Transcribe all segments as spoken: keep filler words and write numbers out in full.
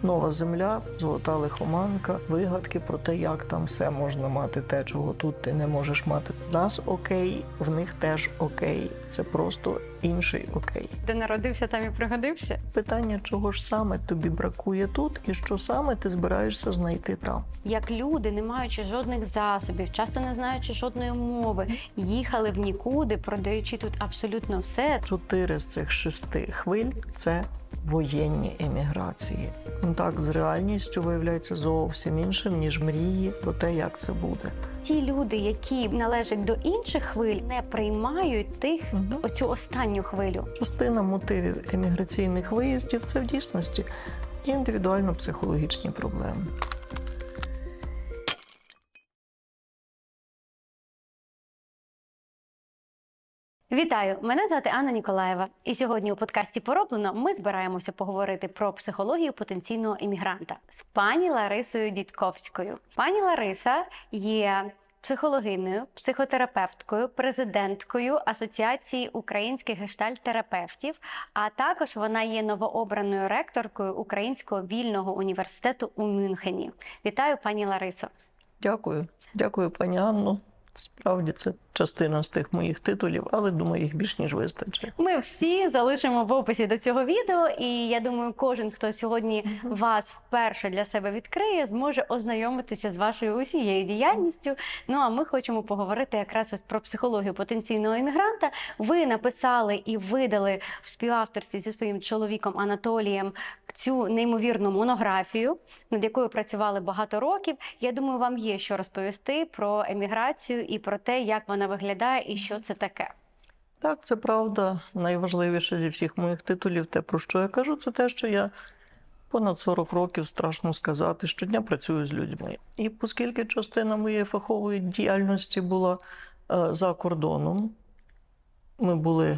Нова земля, золота лихоманка, вигадки про те, як там все можна мати те, чого тут ти не можеш мати. В нас окей, в них теж окей. Це просто інший окей. Де народився, там і пригодився. Питання, чого ж саме тобі бракує тут і що саме ти збираєшся знайти там. Як люди, не маючи жодних засобів, часто не знаючи жодної мови, їхали в нікуди, продаючи тут абсолютно все. Чотири з цих шести хвиль – це воєнні еміграції. Контакт з реальністю виявляється зовсім іншим, ніж мрії про те, як це буде. Ті люди, які належать до інших хвиль, не приймають тих, Угу. оцю останню хвилю. Частина мотивів еміграційних виїздів – це в дійсності індивідуально-психологічні проблеми. Вітаю! Мене звати Анна Ніколаєва. І сьогодні у подкасті «Пороблено» ми збираємося поговорити про психологію потенційного іммігранта з пані Ларисою Дідьковською. Пані Лариса є психологинею, психотерапевткою, президенткою Асоціації українських гештальт-терапевтів, а також вона є новообраною ректоркою Українського вільного університету у Мюнхені. Вітаю, пані Ларисо! Дякую. Дякую, пані Анно. Справді, це частина з тих моїх титулів, але, думаю, їх більш ніж вистачить. Ми всі залишимо в описі до цього відео, і я думаю, кожен, хто сьогодні вас вперше для себе відкриє, зможе ознайомитися з вашою усією діяльністю. Ну, а ми хочемо поговорити якраз ось про психологію потенційного іммігранта. Ви написали і видали в співавторстві зі своїм чоловіком Анатолієм цю неймовірну монографію, над якою працювали багато років. Я думаю, вам є що розповісти про еміграцію і про те, як вона виглядає і що це таке. Так, це правда. Найважливіше зі всіх моїх титулів, те, про що я кажу, це те, що я понад сорок років, страшно сказати, щодня працюю з людьми. І оскільки частина моєї фахової діяльності була е, за кордоном, ми були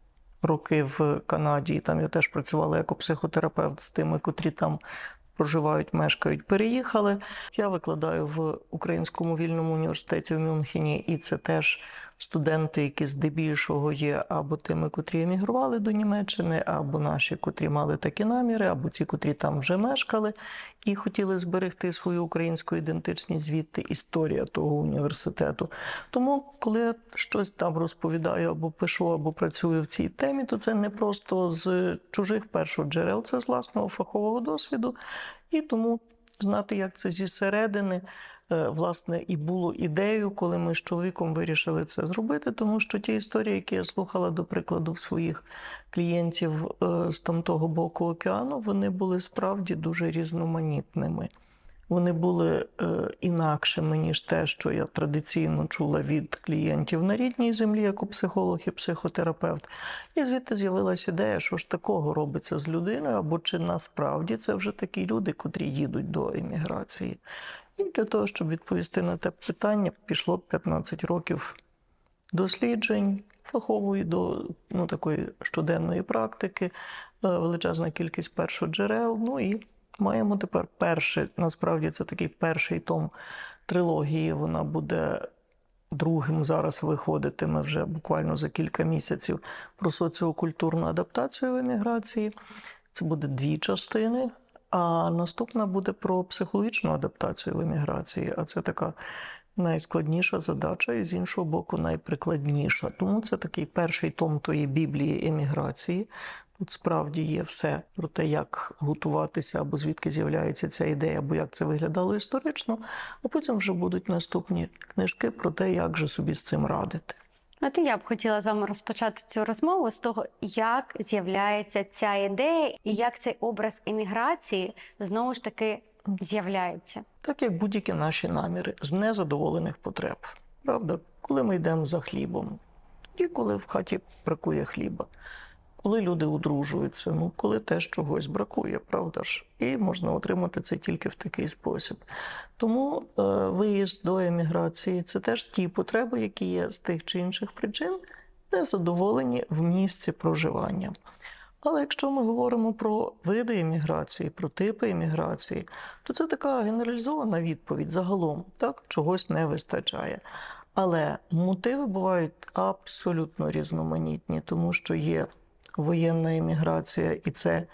роки в Канаді, і там я теж працювала як психотерапевт з тими, котрі там проживають, мешкають, переїхали. Я викладаю в Українському вільному університеті в Мюнхені, і це теж студенти, які здебільшого є або тими, котрі емігрували до Німеччини, або наші, котрі мали такі наміри, або ті, котрі там вже мешкали і хотіли зберегти свою українську ідентичність, звідти історія того університету. Тому, коли я щось там розповідаю, або пишу, або працюю в цій темі, то це не просто з чужих першоджерел, це з власного фахового досвіду. І тому знати, як це зі середини, власне, і було ідеєю, коли ми з чоловіком вирішили це зробити, тому що ті історії, які я слухала, до прикладу, в своїх клієнтів з тамтого боку океану, вони були справді дуже різноманітними. Вони були е, інакшими, ніж те, що я традиційно чула від клієнтів на рідній землі, як психолог і психотерапевт. І звідти з'явилася ідея, що ж такого робиться з людиною, або чи насправді це вже такі люди, котрі їдуть до еміграції. І для того, щоб відповісти на те питання, пішло п'ятнадцять років досліджень, фахової до ну, такої щоденної практики, величезна кількість першоджерел, ну і маємо тепер перший, насправді це такий перший том трилогії, вона буде другим зараз виходитиме вже буквально за кілька місяців, про соціокультурну адаптацію в еміграції. Це буде дві частини, а наступна буде про психологічну адаптацію в еміграції, а це така найскладніша задача і, з іншого боку, найприкладніша. Тому це такий перший том тої біблії еміграції. Тут справді є все про те, як готуватися, або звідки з'являється ця ідея, або як це виглядало історично, а потім вже будуть наступні книжки про те, як же собі з цим радити. От і я б хотіла з вами розпочати цю розмову з того, як з'являється ця ідея і як цей образ еміграції знову ж таки з'являється. Так як будь-які наші наміри з незадоволених потреб. Правда? Коли ми йдемо за хлібом, і коли в хаті бракує хліба. Коли люди одружуються, ну, коли теж чогось бракує, правда ж? І можна отримати це тільки в такий спосіб. Тому е, виїзд до еміграції – це теж ті потреби, які є з тих чи інших причин, незадоволені в місці проживання. Але якщо ми говоримо про види еміграції, про типи еміграції, то це така генералізована відповідь загалом, так, чогось не вистачає. Але мотиви бувають абсолютно різноманітні, тому що є воєнна еміграція, і це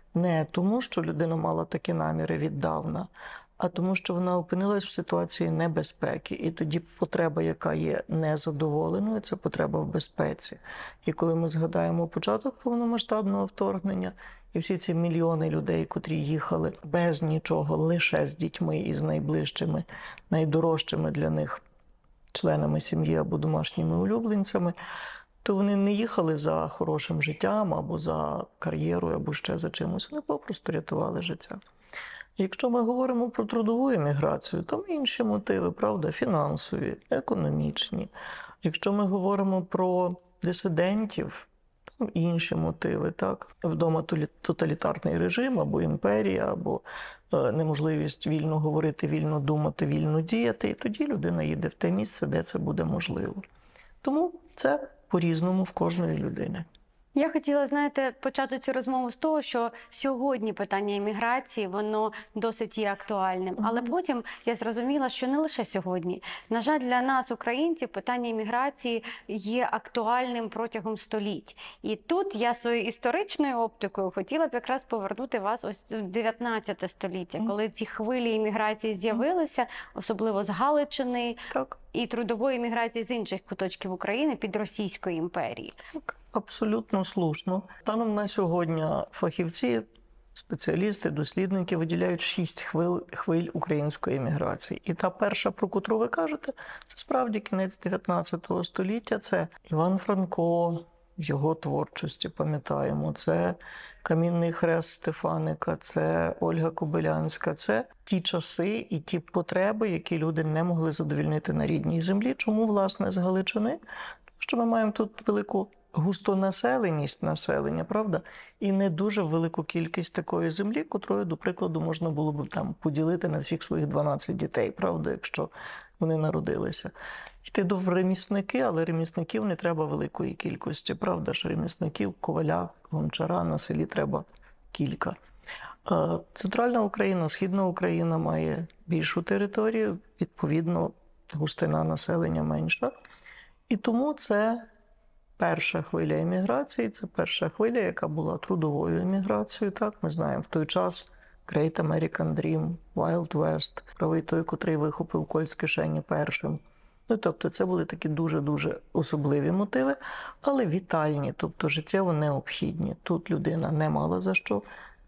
Не тому, що людина мала такі наміри віддавна, а тому, що вона опинилась в ситуації небезпеки. І тоді потреба, яка є незадоволеною, це потреба в безпеці. І коли ми згадаємо початок повномасштабного вторгнення, і всі ці мільйони людей, котрі їхали без нічого, лише з дітьми і з найближчими, найдорожчими для них членами сім'ї або домашніми улюбленцями, то вони не їхали за хорошим життям або за кар'єрою, або ще за чимось. Вони попросту рятували життя. Якщо ми говоримо про трудову еміграцію, там інші мотиви, правда, фінансові, економічні. Якщо ми говоримо про дисидентів, там інші мотиви, так? Вдома тоталітарний режим, або імперія, або е, неможливість вільно говорити, вільно думати, вільно діяти. І тоді людина їде в те місце, де це буде можливо. Тому це по-різному в кожної людини. Я хотіла, знаєте, почати цю розмову з того, що сьогодні питання імміграції, воно досить є актуальним. Mm-hmm. Але потім я зрозуміла, що не лише сьогодні. На жаль, для нас, українців, питання імміграції є актуальним протягом століть. І тут я своєю історичною оптикою хотіла б якраз повернути вас ось в дев'ятнадцяте століття, mm-hmm. коли ці хвилі імміграції з'явилися, особливо з Галичини, так. і трудової імміграції з інших куточків України під Російської імперії. Так. Абсолютно слушно. Станом на сьогодні фахівці, спеціалісти, дослідники виділяють шість хвиль, хвиль української еміграції. І та перша, про котру ви кажете, це справді кінець дев'ятнадцятого століття. Це Іван Франко в його творчості, пам'ятаємо. Це Камінний хрест Стефаника, це Ольга Кобилянська. Це ті часи і ті потреби, які люди не могли задовільнити на рідній землі. Чому, власне, з Галичини? Тому що ми маємо тут велику густонаселеність населення, правда? І не дуже велику кількість такої землі, котрою, до прикладу, можна було б там поділити на всіх своїх дванадцять дітей, правда, якщо вони народилися. Йти до ремісники, але ремісників не треба великої кількості, правда ж? Ремісників, коваля, гончара на селі треба кілька. Центральна Україна, Східна Україна має більшу територію, відповідно, густина населення менша. І тому це перша хвиля еміграції, це перша хвиля, яка була трудовою еміграцією. Так, ми знаємо, в той час Great American Dream, Wild West, правий той, котрий вихопив кольт з кишені першим. Ну, тобто це були такі дуже-дуже особливі мотиви, але вітальні, тобто життєво необхідні. Тут людина не мала за що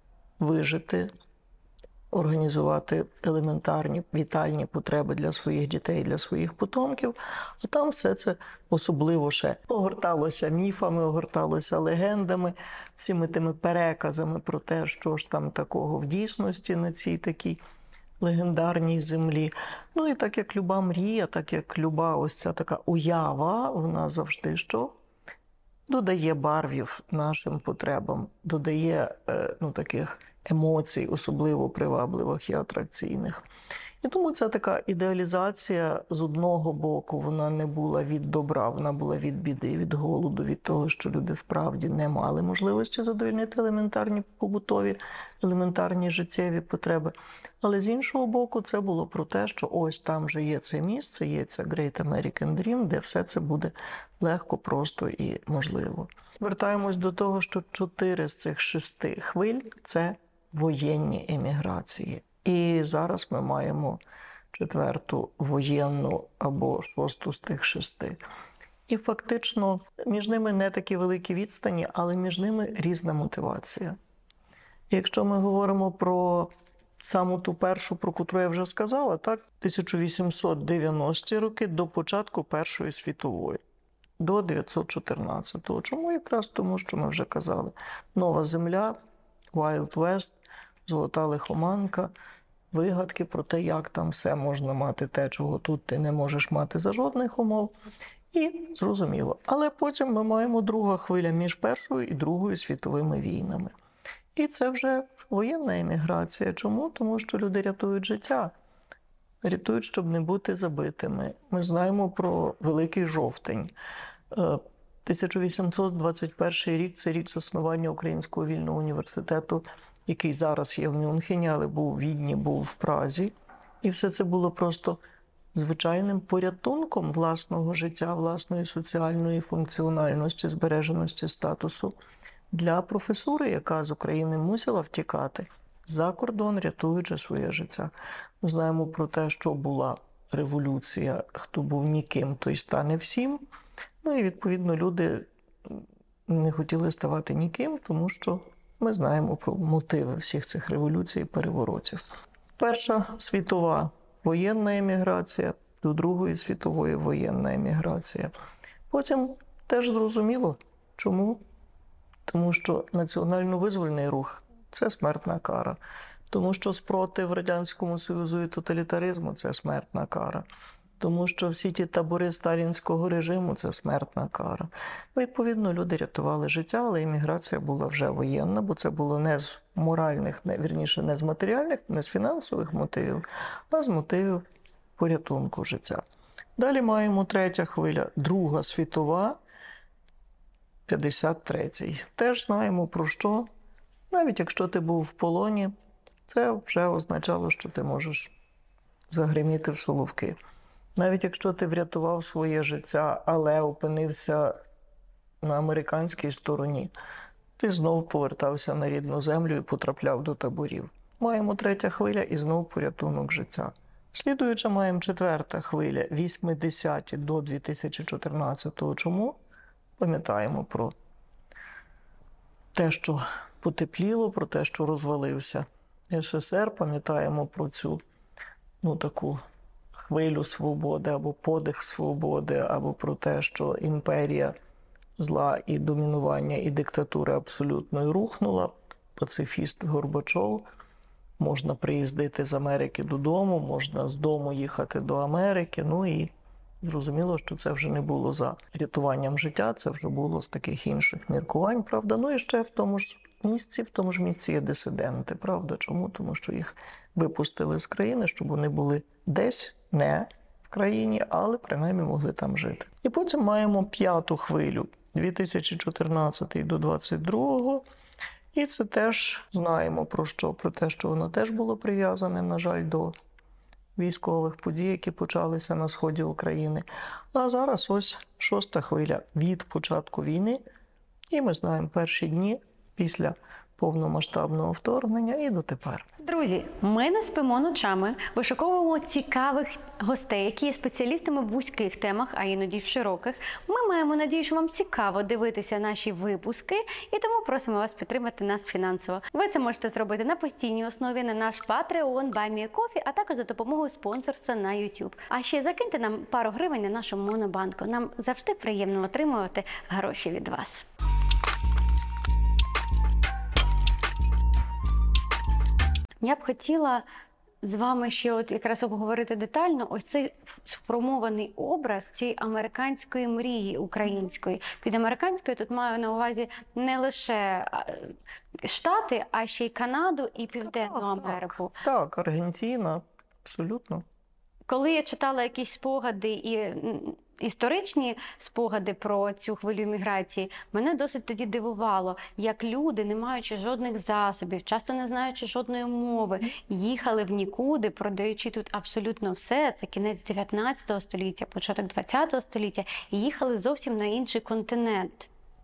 вижити, організувати елементарні вітальні потреби для своїх дітей, для своїх потомків. А там все це особливо ще огорталося міфами, огорталося легендами, всіми тими переказами про те, що ж там такого в дійсності на цій такій легендарній землі. Ну і так як люба мрія, так як люба ось ця така уява, вона завжди що? Додає барвів нашим потребам, додає ну, таких емоцій, особливо привабливих і атракційних. І тому ця така ідеалізація з одного боку, вона не була від добра, вона була від біди, від голоду, від того, що люди справді не мали можливості задовольнити елементарні побутові, елементарні життєві потреби. Але з іншого боку, це було про те, що ось там же є це місце, є ця Great American Dream, де все це буде легко, просто і можливо. Вертаємось до того, що чотири з цих шести хвиль – це воєнні еміграції. І зараз ми маємо четверту воєнну або шосту з тих шести. І фактично між ними не такі великі відстані, але між ними різна мотивація. Якщо ми говоримо про саму ту першу, про котру я вже сказала, так, тисяча вісімсот дев'яності роки до початку Першої світової, до дев'ятсот чотирнадцятого. Чому? Якраз тому, що ми вже казали. Нова земля, Wild West, золота лихоманка, вигадки про те, як там все можна мати те, чого тут ти не можеш мати за жодних умов. І зрозуміло. Але потім ми маємо друга хвиля між Першою і Другою світовими війнами. І це вже воєнна еміграція. Чому? Тому що люди рятують життя. Рятують, щоб не бути забитими. Ми знаємо про Великий жовтень. тисяча вісімсот двадцять перший рік – це рік заснування Українського вільного університету, який зараз є в Мюнхені, але був у Відні, був в Празі. І все це було просто звичайним порятунком власного життя, власної соціальної функціональності, збереженості статусу Для професури, яка з України мусила втікати за кордон, рятуючи своє життя. Ми знаємо про те, що була революція, хто був ніким, той стане всім. Ну і, відповідно, люди не хотіли ставати ніким, тому що ми знаємо про мотиви всіх цих революцій і переворотів. Перша світова воєнна еміграція, до Другої світової воєнна еміграція. Потім теж зрозуміло, чому. Тому що національно-визвольний рух – це смертна кара. Тому що спротив Радянському Союзу і тоталітаризму – це смертна кара. Тому що всі ті табори сталінського режиму – це смертна кара. Відповідно, люди рятували життя, але еміграція була вже воєнна, бо це було не з моральних, не, вірніше, не з матеріальних, не з фінансових мотивів, а з мотивів порятунку життя. Далі маємо третя хвиля, Друга світова, п'ятдесят третій. Теж знаємо про що. Навіть якщо ти був в полоні, це вже означало, що ти можеш загриміти в Соловки. Навіть якщо ти врятував своє життя, але опинився на американській стороні, ти знов повертався на рідну землю і потрапляв до таборів. Маємо третя хвиля і знов порятунок життя. Слідуюча маємо четверта хвиля, вісімдесяті до дві тисячі чотирнадцятого. Чому? Пам'ятаємо про те, що потепліло, про те, що розвалився ес ес ер, пам'ятаємо про цю, ну, таку хвилю свободи або подих свободи, або про те, що імперія зла і домінування, і диктатури абсолютно рухнула. Пацифіст Горбачов. Можна приїздити з Америки додому, можна з дому їхати до Америки. Ну і зрозуміло, що це вже не було за рятуванням життя, це вже було з таких інших міркувань, правда. Ну і ще в тому ж місці, в тому ж місці є дисиденти, правда. Чому? Тому що їх випустили з країни, щоб вони були десь, не в країні, але принаймні могли там жити. І потім маємо п'яту хвилю, дві тисячі чотирнадцятий до двадцять другого. І це теж знаємо про що, про те, що воно теж було прив'язане, на жаль, до військових подій, які почалися на сході України. А зараз ось шоста хвиля від початку війни. І ми знаємо перші дні після повномасштабного вторгнення і дотепер. Друзі, ми не спимо ночами, вишуковуємо цікавих гостей, які є спеціалістами в вузьких темах, а іноді в широких. Ми маємо надію, що вам цікаво дивитися наші випуски, і тому просимо вас підтримати нас фінансово. Ви це можете зробити на постійній основі на наш Patreon, Buy Me a Coffee, а також за допомогою спонсорства на YouTube. А ще закиньте нам пару гривень на нашу монобанку. Нам завжди приємно отримувати гроші від вас. Я б хотіла з вами ще от якраз обговорити детально ось цей сформований образ цієї американської мрії української. Під американською тут маю на увазі не лише Штати, а ще й Канаду і Південну Так, Америку. Так, так, Аргентина, абсолютно. Коли я читала якісь спогади і історичні спогади про цю хвилю міграції, мене досить тоді дивувало, як люди, не маючи жодних засобів, часто не знаючи жодної мови, їхали в нікуди, продаючи тут абсолютно все, це кінець дев'ятнадцятого століття, початок двадцятого століття, і їхали зовсім на інший континент.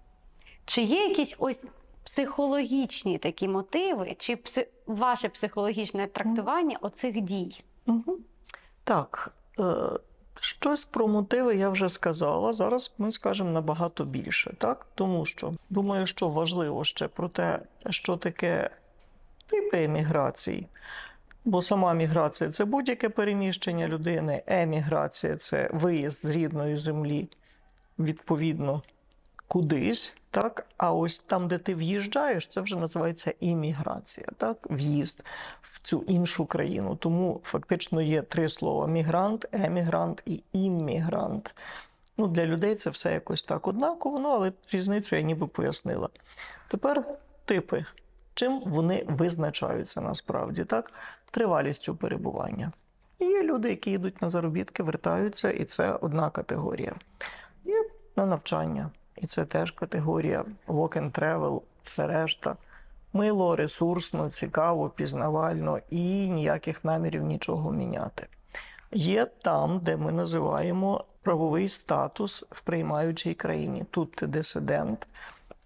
Чи є якісь ось психологічні такі мотиви, чи пси... ваше психологічне трактування оцих дій? Угу. Так, е, щось про мотиви я вже сказала, зараз ми скажемо набагато більше, так? Тому що, думаю, що важливо ще про те, що таке типи еміграції. Бо сама міграція – це будь-яке переміщення людини, еміграція – це виїзд з рідної землі, відповідно, кудись, так? А ось там, де ти в'їжджаєш, це вже називається імміграція, так? В'їзд в цю іншу країну. Тому фактично є три слова – мігрант, емігрант і іммігрант. Ну, для людей це все якось так однаково, ну, але різницю я ніби пояснила. Тепер типи. Чим вони визначаються насправді, так? Тривалістю перебування. Є люди, які йдуть на заробітки, вертаються, і це одна категорія. Є на навчання. І це теж категорія walk and travel, все решта. Мило, ресурсно, цікаво, пізнавально і ніяких намірів нічого міняти. Є там, де ми називаємо правовий статус в приймаючій країні. Тут ти дисидент,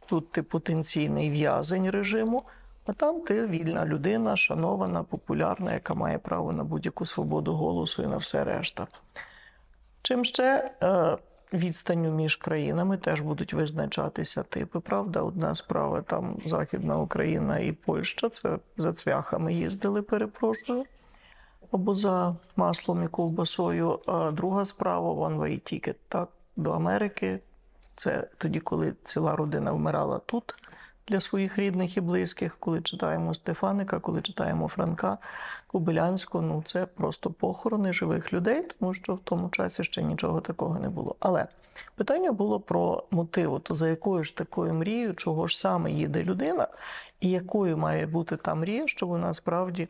тут ти потенційний в'язень режиму, а там ти вільна людина, шанована, популярна, яка має право на будь-яку свободу голосу і на все решта. Чим ще е, відстанню між країнами теж будуть визначатися типи, правда? Одна справа там Західна Україна і Польща, це за цвяхами їздили, перепрошую, або за маслом і ковбасою. А друга справа – one-way ticket, так, до Америки. Це тоді, коли ціла родина вмирала тут для своїх рідних і близьких, коли читаємо Стефаника, коли читаємо Франка, Кобилянського, ну це просто похорони живих людей, тому що в тому часі ще нічого такого не було. Але питання було про мотив, то за якою ж такою мрією, чого ж саме їде людина, і якою має бути та мрія, щоб вона справді,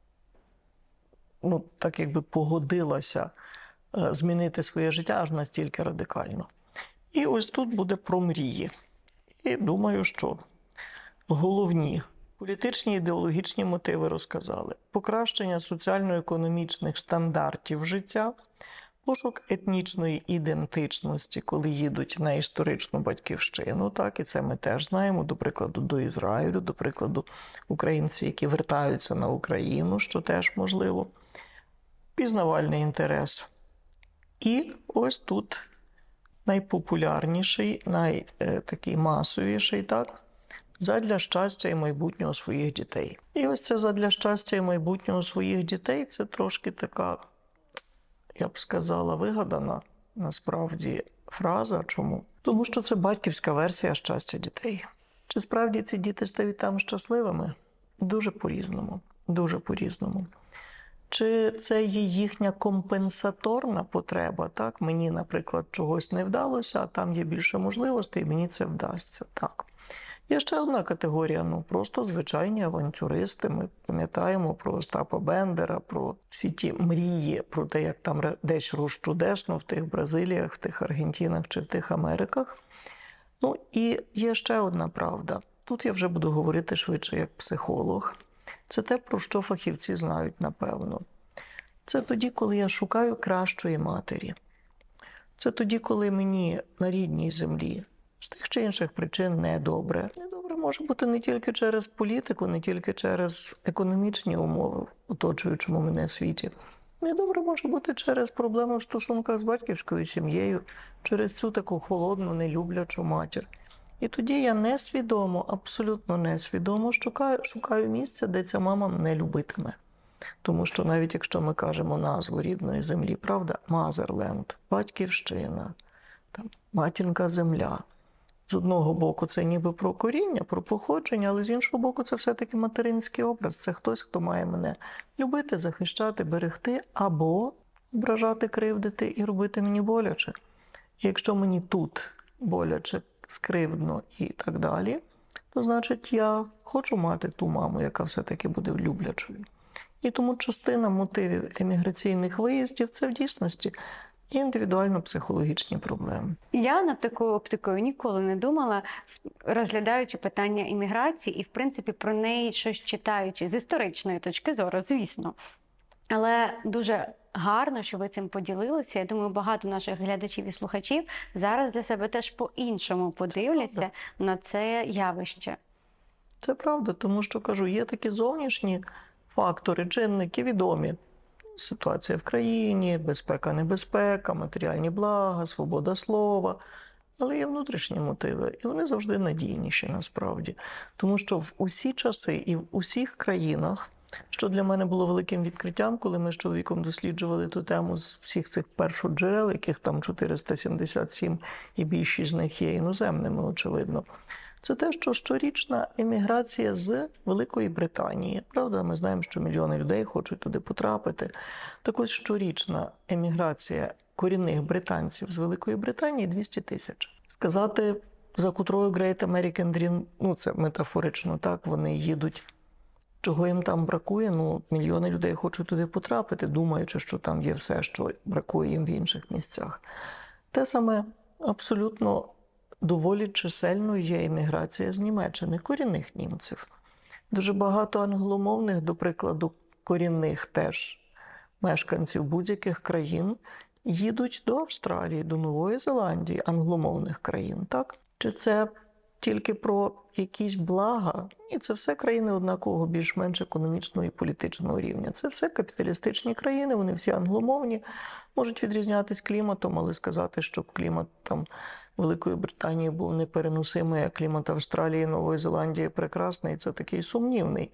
ну, так якби погодилася е, змінити своє життя аж настільки радикально. І ось тут буде про мрії. І думаю, що головні політичні і ідеологічні мотиви розказали. Покращення соціально-економічних стандартів життя, пошук етнічної ідентичності, коли їдуть на історичну батьківщину, так, і це ми теж знаємо, до прикладу, до Ізраїлю, до прикладу, українці, які вертаються на Україну, що теж можливо, пізнавальний інтерес. І ось тут найпопулярніший, найтакий масовіший, так, задля щастя і майбутнього своїх дітей. І ось це задля щастя і майбутнього своїх дітей, це трошки така, я б сказала, вигадана, насправді, фраза. Чому? Тому що це батьківська версія щастя дітей. Чи справді ці діти стають там щасливими? Дуже по-різному. Дуже по-різному. Чи це є їхня компенсаторна потреба? Так, мені, наприклад, чогось не вдалося, а там є більше можливостей, і мені це вдасться. Так. Є ще одна категорія, ну просто звичайні авантюристи. Ми пам'ятаємо про Остапа Бендера, про всі ті мрії, про те, як там десь руш чудесно в тих Бразиліях, в тих Аргентинах чи в тих Америках. Ну і є ще одна правда. Тут я вже буду говорити швидше як психолог. Це те, про що фахівці знають, напевно. Це тоді, коли я шукаю кращої матері. Це тоді, коли мені на рідній землі з тих чи інших причин недобре. Недобре може бути не тільки через політику, не тільки через економічні умови в оточуючому мене світі. Недобре може бути через проблеми в стосунках з батьківською сім'єю, через цю таку холодну, нелюблячу матір. І тоді я несвідомо, абсолютно несвідомо шукаю, шукаю місце, де ця мама мене любитиме. Тому що навіть якщо ми кажемо назву рідної землі, правда, Мазерленд, батьківщина, там, матінка земля. З одного боку це ніби про коріння, про походження, але з іншого боку це все-таки материнський образ. Це хтось, хто має мене любити, захищати, берегти або ображати, кривдити і робити мені боляче. І якщо мені тут боляче, скривдно і так далі, то значить я хочу мати ту маму, яка все-таки буде люблячою. І тому частина мотивів еміграційних виїздів – це в дійсності індивідуально-психологічні проблеми. Я над такою оптикою ніколи не думала, розглядаючи питання імміграції і, в принципі, про неї щось читаючи з історичної точки зору, звісно. Але дуже гарно, що ви цим поділилися. Я думаю, багато наших глядачів і слухачів зараз для себе теж по-іншому подивляться на це явище. Це правда, тому що, кажу, є такі зовнішні фактори, чинники відомі. Ситуація в країні, безпека, небезпека, матеріальні блага, свобода слова. Але є внутрішні мотиви, і вони завжди надійніші насправді. Тому що в усі часи і в усіх країнах, що для мене було великим відкриттям, коли ми з чоловіком досліджували ту тему з всіх цих першоджерел, яких там чотириста сімдесят сім, і більшість з них є іноземними, очевидно. Це те, що щорічна еміграція з Великої Британії. Правда, ми знаємо, що мільйони людей хочуть туди потрапити. Так ось щорічна еміграція корінних британців з Великої Британії – двісті тисяч. Сказати, за котрою Great American Dream, ну це метафорично так, вони їдуть. Чого їм там бракує? Ну, мільйони людей хочуть туди потрапити, думаючи, що там є все, що бракує їм в інших місцях. Те саме абсолютно доволі чисельною є еміграція з Німеччини, корінних німців. Дуже багато англомовних, до прикладу, корінних теж мешканців будь-яких країн їдуть до Австралії, до Нової Зеландії, англомовних країн, так? Чи це тільки про якісь блага, і це все країни однакового більш-менш економічного і політичного рівня. Це все капіталістичні країни, вони всі англомовні, можуть відрізнятися кліматом, але сказати, щоб клімат там Великої Британії був непереносимий, а клімат Австралії, Нової Зеландії прекрасний, це такий сумнівний.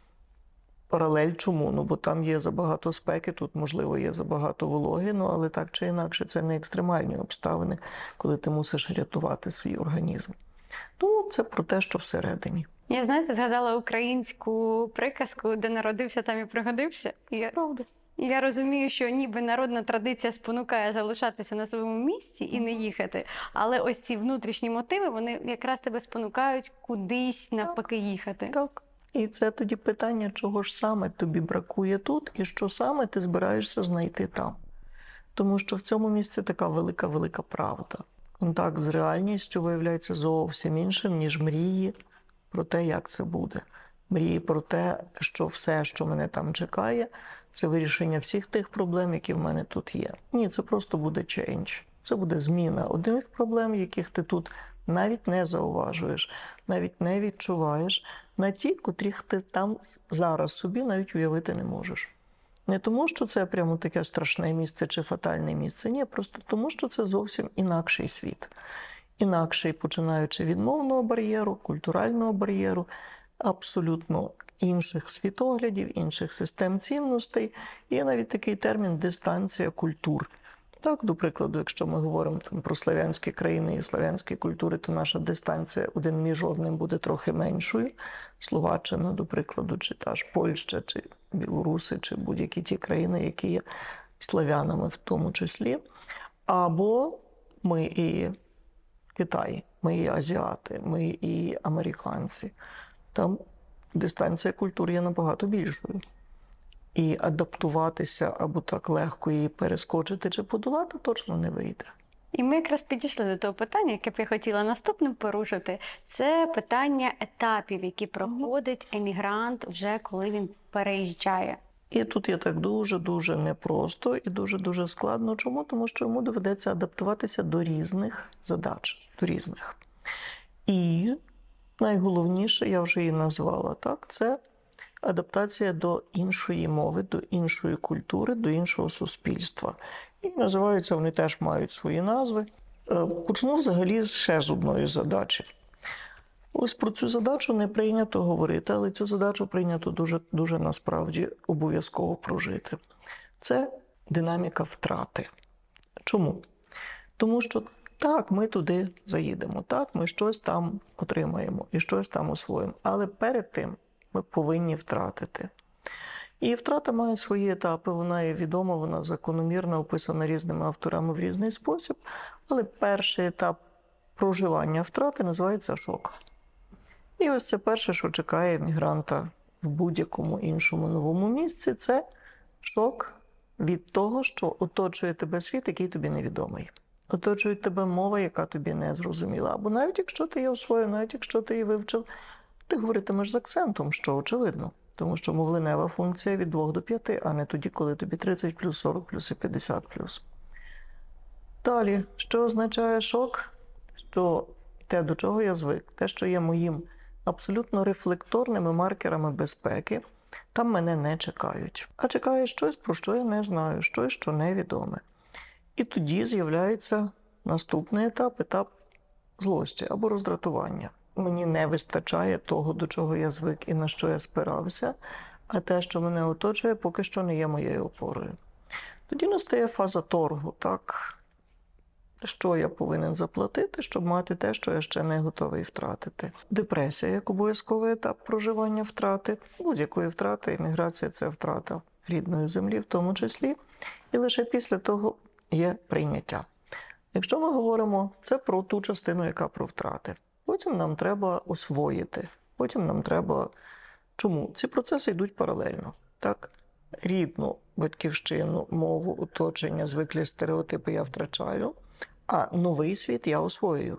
Паралель чому? Ну, бо там є забагато спеки, тут, можливо, є забагато вологи, ну, але так чи інакше, це не екстремальні обставини, коли ти мусиш рятувати свій організм. Ну, це про те, що всередині. Я, знаєте, згадала українську приказку, де народився, там і пригодився. І я, Правда. і я розумію, що ніби народна традиція спонукає залишатися на своєму місці і не їхати. Але ось ці внутрішні мотиви, вони якраз тебе спонукають кудись навпаки їхати. Так. І це тоді питання, чого ж саме тобі бракує тут, і що саме ти збираєшся знайти там. Тому що в цьому місці така велика-велика правда. Контакт з реальністю виявляється зовсім іншим, ніж мрії про те, як це буде. Мрії про те, що все, що мене там чекає, це вирішення всіх тих проблем, які в мене тут є. Ні, це просто буде change. Це буде зміна одних проблем, яких ти тут навіть не зауважуєш, навіть не відчуваєш, на ті, котрих ти там зараз собі навіть уявити не можеш. Не тому, що це прямо таке страшне місце чи фатальне місце, ні, просто тому, що це зовсім інакший світ. Інакший, починаючи від мовного бар'єру, культурального бар'єру, абсолютно інших світоглядів, інших систем цінностей. Є навіть такий термін «дистанція культур». Так, до прикладу, якщо ми говоримо там про славянські країни і славянські культури, то наша дистанція один між одним буде трохи меншою. Словаччина, до прикладу, чи та ж Польща, чи Білоруси, чи будь-які ті країни, які є славянами в тому числі. Або ми і Китай, ми і азіати, ми і американці. Там дистанція культур є набагато більшою. І адаптуватися або так легко її перескочити чи подолати точно не вийде. І ми якраз підійшли до того питання, яке б я хотіла наступним порушити. Це питання етапів, які проходить емігрант вже коли він переїжджає. І тут є так дуже-дуже непросто і дуже-дуже складно. Чому? Тому що йому доведеться адаптуватися до різних задач, до різних. І найголовніше, я вже її назвала, так, це адаптація до іншої мови, до іншої культури, до іншого суспільства. І називаються, вони теж мають свої назви. Почну взагалі ще з одної задачі. Ось про цю задачу не прийнято говорити, але цю задачу прийнято дуже, дуже насправді обов'язково прожити. Це динаміка втрати. Чому? Тому що так, ми туди заїдемо, так, ми щось там отримаємо і щось там освоїмо. Але перед тим ми повинні втратити. І втрата має свої етапи, вона є відома, вона закономірна, описана різними авторами в різний спосіб. Але перший етап проживання втрати називається шок. І ось це перше, що чекає мігранта в будь-якому іншому новому місці, це шок від того, що оточує тебе світ, який тобі невідомий. Оточує тебе мова, яка тобі не зрозуміла. Або навіть якщо ти її освоїв, навіть якщо ти її вивчив, ти говоритимеш з акцентом, що очевидно. Тому що мовленева функція від двох до п'яти, а не тоді, коли тобі тридцять плюс, сорок плюс і п'ятдесят плюс. Далі, що означає шок? Що те, до чого я звик, те, що є моїм абсолютно рефлекторними маркерами безпеки, там мене не чекають. А чекає щось, про що я не знаю, щось, що невідоме. І тоді з'являється наступний етап, етап злості або роздратування. Мені не вистачає того, до чого я звик і на що я спирався, а те, що мене оточує, поки що не є моєю опорою. Тоді настає фаза торгу, так? Що я повинен заплатити, щоб мати те, що я ще не готовий втратити. Депресія як обов'язковий етап проживання втрати. Будь-якої втрати, еміграція – це втрата рідної землі в тому числі. І лише після того є прийняття. Якщо ми говоримо, це про ту частину, яка про втрати. Потім нам треба освоїти. Потім нам треба... Чому? Ці процеси йдуть паралельно. Так? Рідну батьківщину, мову, оточення, звиклі стереотипи я втрачаю, а новий світ я освоюю.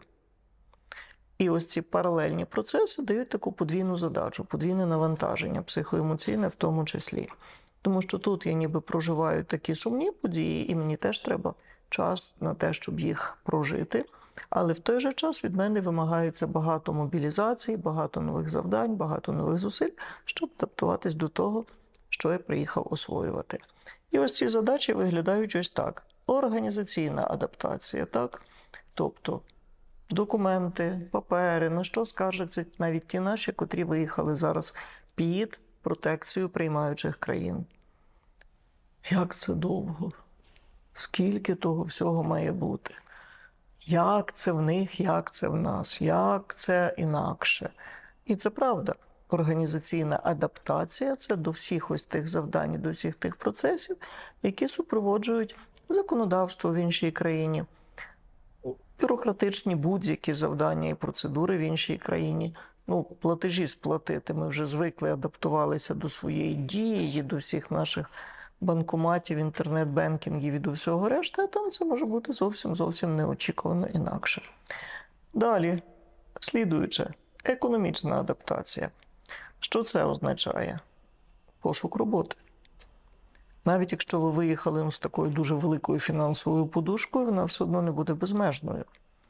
І ось ці паралельні процеси дають таку подвійну задачу, подвійне навантаження, психоемоційне в тому числі. Тому що тут я ніби проживаю такі сумні події, і мені теж треба час на те, щоб їх прожити. Але в той же час від мене вимагається багато мобілізацій, багато нових завдань, багато нових зусиль, щоб адаптуватись до того, що я приїхав освоювати. І ось ці задачі виглядають ось так. Організаційна адаптація, так? Тобто документи, папери, на що скаржаться навіть ті наші, котрі виїхали зараз під протекцію приймаючих країн. Як це довго? Скільки того всього має бути? Як це в них, як це в нас, як це інакше? І це правда. Організаційна адаптація – це до всіх ось тих завдань, до всіх тих процесів, які супроводжують законодавство в іншій країні, бюрократичні будь-які завдання і процедури в іншій країні. Ну, платежі сплатити. Ми вже звикли, адаптувалися до своєї дії, до всіх наших банкоматів, інтернет-бенкінгів і до всього решти, а там це може бути зовсім-зовсім неочікувано інакше. Далі, слідуюче, економічна адаптація. Що це означає? Пошук роботи. Навіть якщо ви виїхали з такою дуже великою фінансовою подушкою, вона все одно не буде безмежною.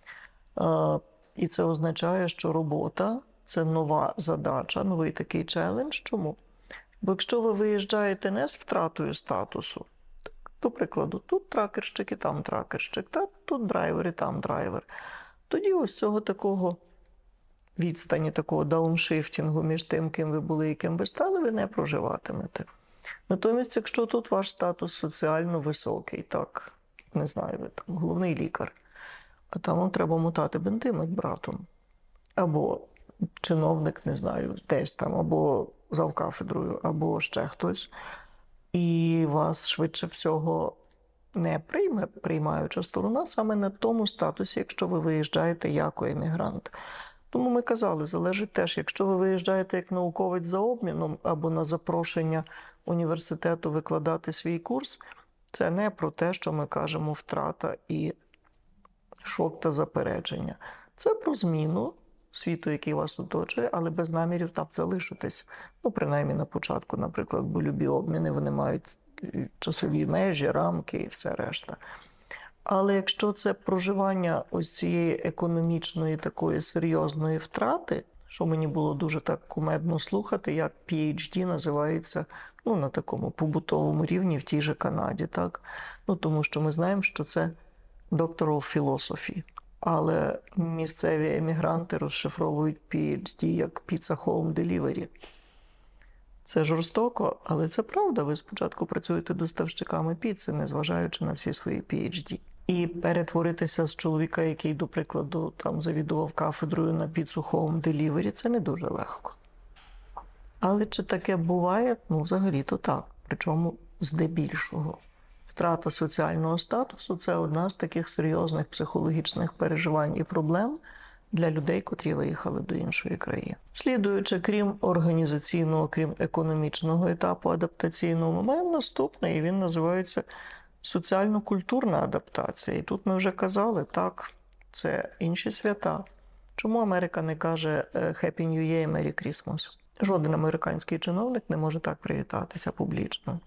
І це означає, що робота – це нова задача, новий такий челендж. Чому? Бо якщо ви виїжджаєте не з втратою статусу, до прикладу, тут тракерщик і там тракерщик, так? Тут драйвер і там драйвер, тоді ось цього такого відстані, такого дауншифтінгу між тим, ким ви були і ким ви стали, ви не проживатимете. Натомість, якщо тут ваш статус соціально високий, так, не знаю, ви там головний лікар, а там вам треба мотати бинти медбратом, або чиновник, не знаю, десь там, або завкафедрою, або ще хтось, і вас швидше всього не прийме приймаюча сторона саме на тому статусі, якщо ви виїжджаєте як емігрант. Тому ми казали, залежить теж, якщо ви виїжджаєте як науковець за обміном або на запрошення університету викладати свій курс, це не про те, що ми кажемо втрата і шок та заперечення. Це про зміну світу, який вас оточує, але без намірів там залишитись. Ну, принаймні на початку, наприклад, бо любі обміни, вони мають часові межі, рамки і все решта. Але якщо це проживання ось цієї економічної такої серйозної втрати, що мені було дуже так кумедно слухати, як пі ейч ді називається, ну, на такому побутовому рівні в тій же Канаді, так? Ну, тому що ми знаємо, що це Doctor of Philosophy. Але місцеві емігранти розшифровують пі ейч ді як Pizza Home Delivery. Це жорстоко, але це правда. Ви спочатку працюєте доставщиками піци, незважаючи на всі свої пі ейч ді. І перетворитися з чоловіка, який, до прикладу, там завідував кафедрою на піцу Home Delivery, це не дуже легко. Але чи таке буває? Ну, взагалі-то так. Причому здебільшого. Втрата соціального статусу – це одна з таких серйозних психологічних переживань і проблем для людей, котрі виїхали до іншої країни. Слідуючи, крім організаційного, крім економічного етапу адаптаційного, ми маємо наступний, і він називається соціально-культурна адаптація. І тут ми вже казали, так, це інші свята. Чому Америка не каже «Happy New Year, Merry Christmas»? Жоден американський чиновник не може так привітатися публічно.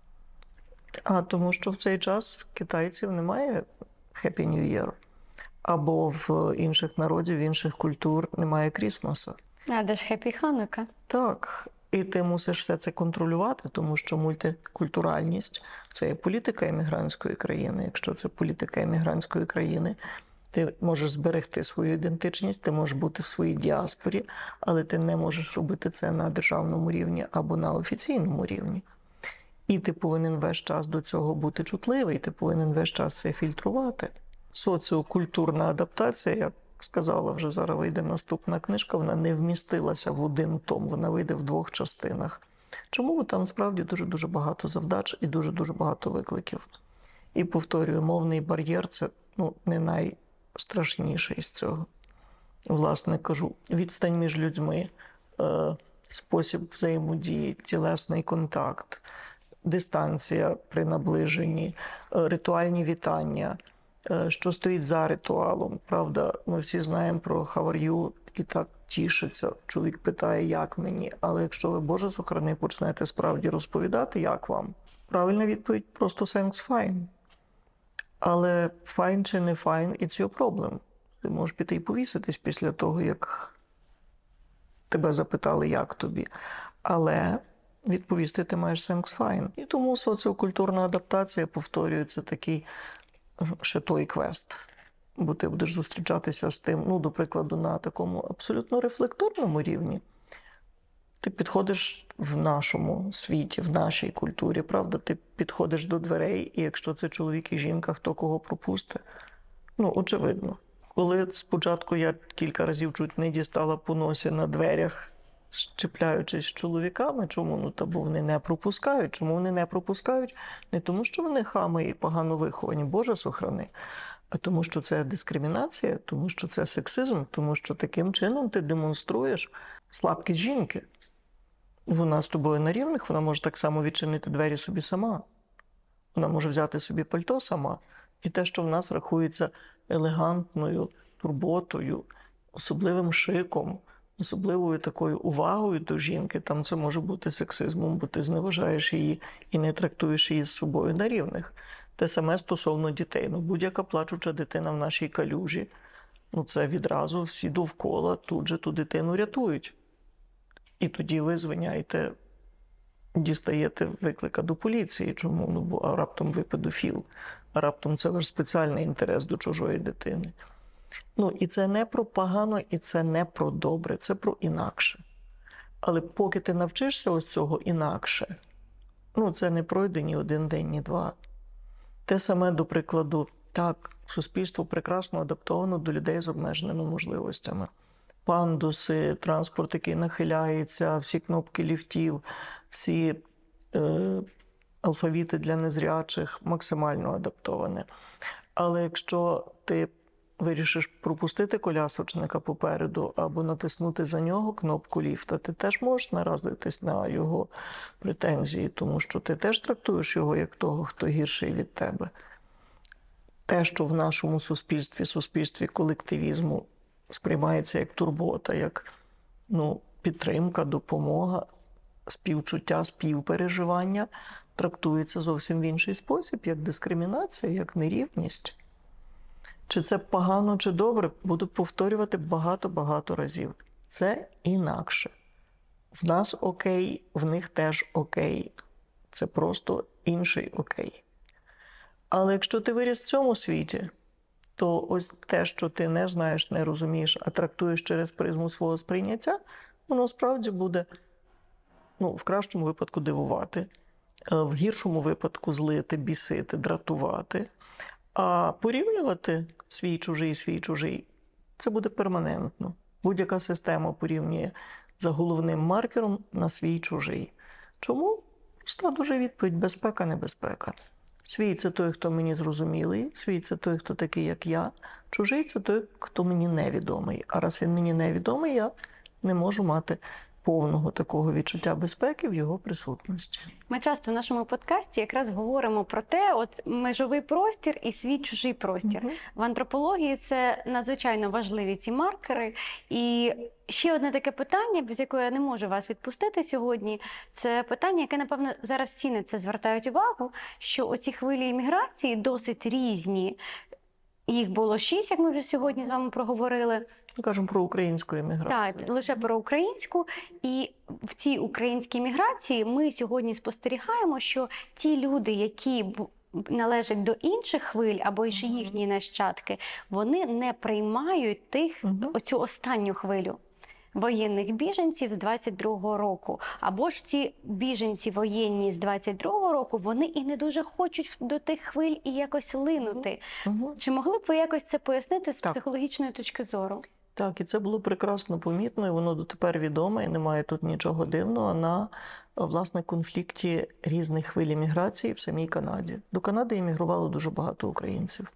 А тому що в цей час в китайців немає Happy New Year. Або в інших народів, в інших культур немає Крісмаса. А де ж Happy Hanukkah? Так. І ти мусиш все це контролювати, тому що мультикультуральність – це є політика емігрантської країни. Якщо це політика емігрантської країни, ти можеш зберегти свою ідентичність, ти можеш бути в своїй діаспорі, але ти не можеш робити це на державному рівні або на офіційному рівні. І ти повинен весь час до цього бути чутливий, ти повинен весь час це фільтрувати. Соціокультурна адаптація, як сказала, вже зараз вийде наступна книжка, вона не вмістилася в один том, вона вийде в двох частинах. Чому? Бо там справді дуже-дуже багато завдач і дуже-дуже багато викликів. І, повторюю, мовний бар'єр – це ну, не найстрашніше із цього. Власне, кажу, відстань між людьми, е, спосіб взаємодії, тілесний контакт, дистанція при наближенні, е, ритуальні вітання, е, що стоїть за ритуалом. Правда, ми всі знаємо про «How are you?» і так тішиться. Чоловік питає, як мені. Але якщо ви, Боже сохрани, почнете справді розповідати, як вам, правильна відповідь просто «thanks, fine». Але fine чи не fine – it's your problem. Ти можеш піти і повіситись після того, як тебе запитали, як тобі. Але відповісти ти маєш thanks fine. І тому соціокультурна адаптація, повторюється, такий ще той квест. Бо ти будеш зустрічатися з тим, ну, до прикладу, на такому абсолютно рефлекторному рівні. Ти підходиш в нашому світі, в нашій культурі, правда? Ти підходиш до дверей, і якщо це чоловік і жінка, хто кого пропустить? Ну, очевидно. Коли спочатку я кілька разів чуть не дістала по носі на дверях, щепляючись з чоловіками, чому? Ну, та бо вони не пропускають. Чому вони не пропускають? Не тому, що вони хами і погано виховані, Боже сохрани, а тому, що це дискримінація, тому, що це сексизм, тому, що таким чином ти демонструєш слабкість жінки. Вона з тобою на рівних, вона може так само відчинити двері собі сама. Вона може взяти собі пальто сама. І те, що в нас рахується елегантною турботою, особливим шиком, особливою такою увагою до жінки, там це може бути сексизмом, бо ти зневажаєш її і не трактуєш її з собою на рівних. Те саме стосовно дітей. Ну, будь-яка плачуча дитина в нашій калюжі, ну це відразу всі довкола тут же ту дитину рятують. І тоді ви звиняєте, дістаєте виклика до поліції. Чому? Ну, бо а раптом ви педофіл, а раптом це ваш спеціальний інтерес до чужої дитини. Ну, і це не про погано, і це не про добре, це про інакше. Але поки ти навчишся ось цього інакше, ну, це не пройде ні один день, ні два. Те саме, до прикладу, так, суспільство прекрасно адаптовано до людей з обмеженими можливостями. Пандуси, транспорт, який нахиляється, всі кнопки ліфтів, всі е, алфавіти для незрячих максимально адаптовані. Але якщо ти вирішиш пропустити колясочника попереду або натиснути за нього кнопку ліфта, ти теж можеш наразитись на його претензії, тому що ти теж трактуєш його як того, хто гірший від тебе. Те, що в нашому суспільстві, суспільстві колективізму сприймається як турбота, як ну, підтримка, допомога, співчуття, співпереживання, трактується зовсім в інший спосіб, як дискримінація, як нерівність. Чи це погано, чи добре, буду повторювати багато-багато разів. Це інакше. В нас окей, в них теж окей. Це просто інший окей. Але якщо ти виріс в цьому світі, то ось те, що ти не знаєш, не розумієш, а трактуєш через призму свого сприйняття, воно справді буде, ну, в кращому випадку дивувати, в гіршому випадку злити, бісити, дратувати. А порівнювати свій чужий, свій чужий – це буде перманентно. Будь-яка система порівнює за головним маркером на свій чужий. Чому? Проста дуже відповідь – безпека, небезпека. Свій – це той, хто мені зрозумілий, свій – це той, хто такий, як я, чужий – це той, хто мені невідомий. А раз він мені невідомий, я не можу мати повного такого відчуття безпеки в його присутності. Ми часто в нашому подкасті якраз говоримо про те, от межовий простір і свій чужий простір. Угу. В антропології це надзвичайно важливі ці маркери. І ще одне таке питання, без якого я не можу вас відпустити сьогодні, це питання, яке, напевно, зараз всі на це звертають увагу, що оці хвилі імміграції досить різні. Їх було шість, як ми вже сьогодні з вами проговорили. Ми кажемо про українську еміграцію. Так, лише про українську. І в цій українській міграції ми сьогодні спостерігаємо, що ті люди, які належать до інших хвиль або ж їхні нащадки, вони не приймають тих, Угу. оцю останню хвилю воєнних біженців з двадцять другого року. Або ж ці біженці воєнні з двадцять другого року, вони і не дуже хочуть до тих хвиль і якось линути. Угу. Чи могли б ви якось це пояснити з Так. психологічної точки зору? Так, і це було прекрасно помітно, і воно дотепер відоме, і немає тут нічого дивного на, власне, конфлікті різних хвиль еміграції в самій Канаді. До Канади емігрувало дуже багато українців.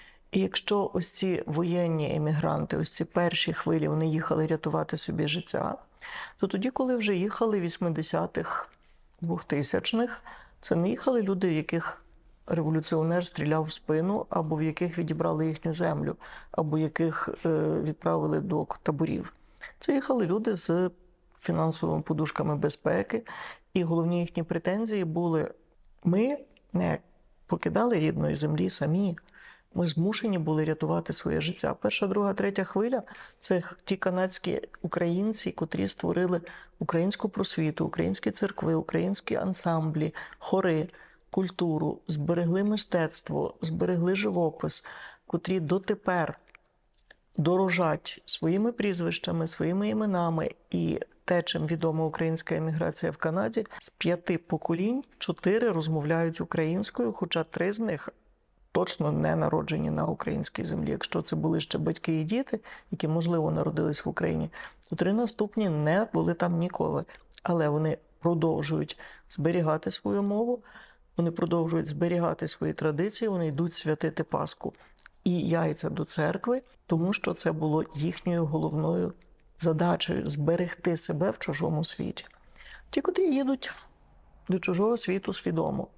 І якщо ось ці воєнні емігранти, ось ці перші хвилі, вони їхали рятувати собі життя, то тоді, коли вже їхали вісімдесятих, двохтисячних, це не їхали люди, в яких революціонер стріляв в спину, або в яких відібрали їхню землю, або яких е, відправили до таборів. Це їхали люди з фінансовими подушками безпеки, і головні їхні претензії були: ми не покидали рідної землі самі, Ми змушені були рятувати своє життя. Перша, друга, третя хвиля – це ті канадські українці, котрі створили українську просвіту, українські церкви, українські ансамблі, хори, культуру, зберегли мистецтво, зберегли живопис, котрі дотепер дорожать своїми прізвищами, своїми іменами. І те, чим відома українська еміграція в Канаді, з п'яти поколінь чотири розмовляють українською, хоча три з них точно не народжені на українській землі. Якщо це були ще батьки і діти, які, можливо, народились в Україні, то три наступні не були там ніколи. Але вони продовжують зберігати свою мову, вони продовжують зберігати свої традиції, вони йдуть святити Пасху і яйця до церкви, тому що це було їхньою головною задачею – зберегти себе в чужому світі. Ті, котрі їдуть до чужого світу свідомо,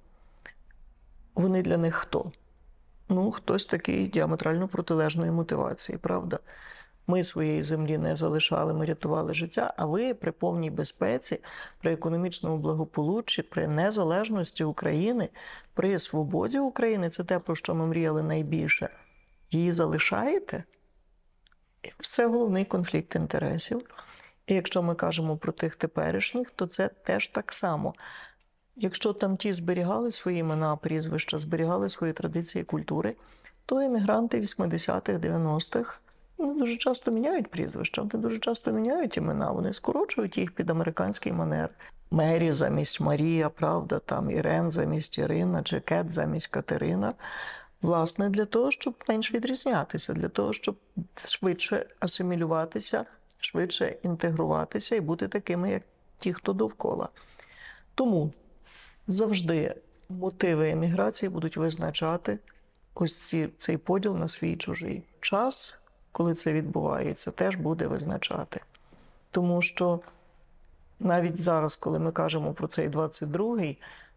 вони для них хто? Ну, хтось такий діаметрально протилежної мотивації, правда? Ми своєї землі не залишали, ми рятували життя, а ви при повній безпеці, при економічному благополуччі, при незалежності України, при свободі України, це те, про що ми мріяли найбільше, її залишаєте? І ось це головний конфлікт інтересів. І якщо ми кажемо про тих теперішніх, то це теж так само. Якщо там ті зберігали свої імена, прізвища, зберігали свої традиції і культури, то емігранти вісімдесятих, дев'яностих вони дуже часто міняють прізвища, вони дуже часто міняють імена, вони скорочують їх під американський манер. Мері замість Марія, правда, там Ірен замість Ірина, чи Кет замість Катерина. Власне, для того, щоб менш відрізнятися, для того, щоб швидше асимілюватися, швидше інтегруватися і бути такими, як ті, хто довкола. Тому завжди мотиви еміграції будуть визначати ось ці, цей поділ на свій чужий. Час, коли це відбувається, теж буде визначати. Тому що навіть зараз, коли ми кажемо про цей двадцять другий,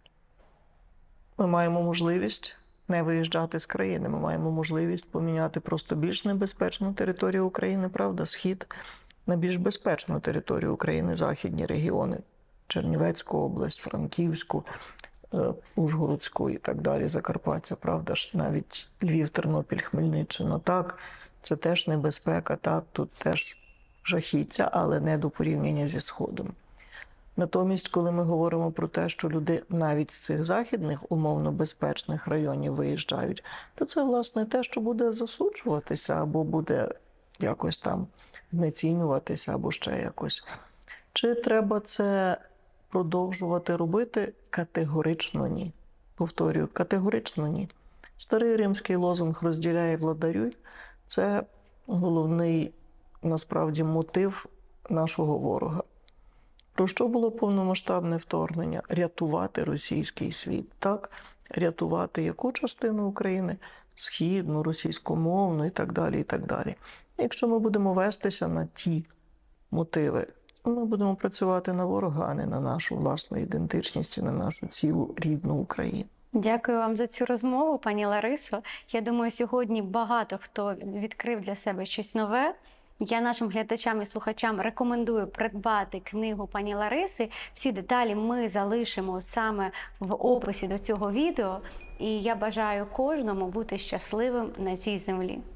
ми маємо можливість не виїжджати з країни. Ми маємо можливість поміняти просто більш небезпечну територію України, правда, схід на більш безпечну територію України, західні регіони, Чернівецьку область, Франківську, Ужгородську і так далі, Закарпаття, правда ж, навіть Львів, Тернопіль, Хмельниччина. Так, це теж небезпека, так, тут теж жахіття, але не до порівняння зі Сходом. Натомість, коли ми говоримо про те, що люди навіть з цих західних, умовно безпечних районів виїжджають, то це, власне, те, що буде засуджуватися або буде якось там знецінюватися, або ще якось. Чи треба це продовжувати робити? Категорично ні. Повторюю, категорично ні. Старий римський лозунг «розділяй, владарюй» – це головний, насправді, мотив нашого ворога. Про що було повномасштабне вторгнення? Рятувати російський світ, так? Рятувати яку частину України? Східну, російськомовну і так далі, і так далі. Якщо ми будемо вестися на ті мотиви, ми будемо працювати на ворога, а не на нашу власну ідентичність і на нашу цілу рідну Україну. Дякую вам за цю розмову, пані Ларисо. Я думаю, сьогодні багато хто відкрив для себе щось нове. Я нашим глядачам і слухачам рекомендую придбати книгу пані Лариси. Всі деталі ми залишимо саме в описі до цього відео. І я бажаю кожному бути щасливим на цій землі.